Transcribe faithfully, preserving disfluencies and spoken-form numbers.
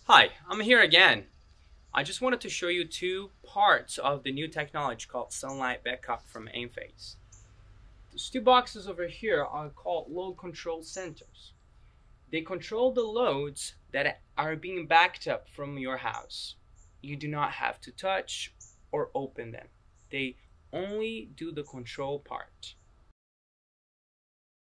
Hi, I'm here again. I just wanted to show you two parts of the new technology called Sunlight Backup from Enphase. These two boxes over here are called load control centers. They control the loads that are being backed up from your house. You do not have to touch or open them. They only do the control part.